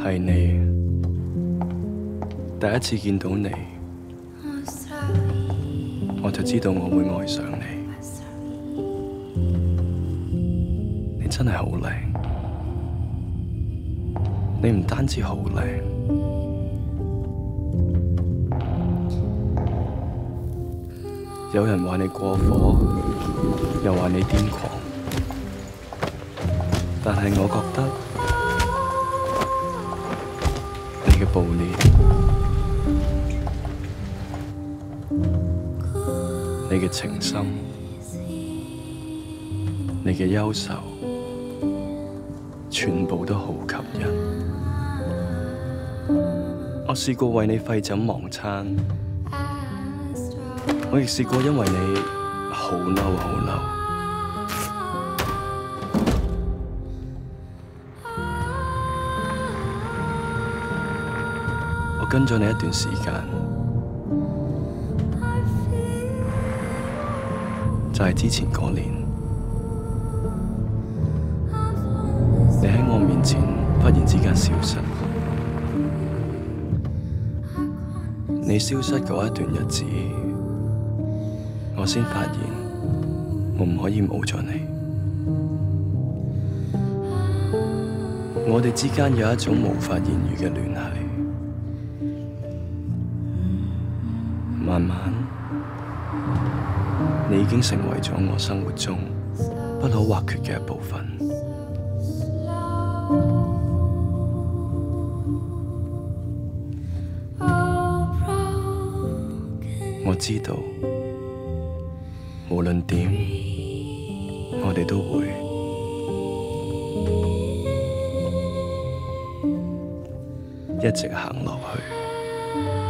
係你，第一次見到你，我就知道我會愛上你。你真係好靚，你唔單止好靚，有人話你過火，又話你癲狂，但係我覺得你嘅暴烈，你嘅情深，你嘅優秀，全部都好吸引。我試過為你廢寢忘餐，我亦試過因為你好嬲好嬲。我跟咗你一段時間，就係之前嗰年，你喺我面前忽然之間消失。你消失嗰一段日子，我先發現我唔可以冇咗你。我哋之間有一種無法言喻嘅聯繫，慢慢你已經成為咗我生活中不可或缺嘅一部分。我知道，無論點，我哋都會一直行落去。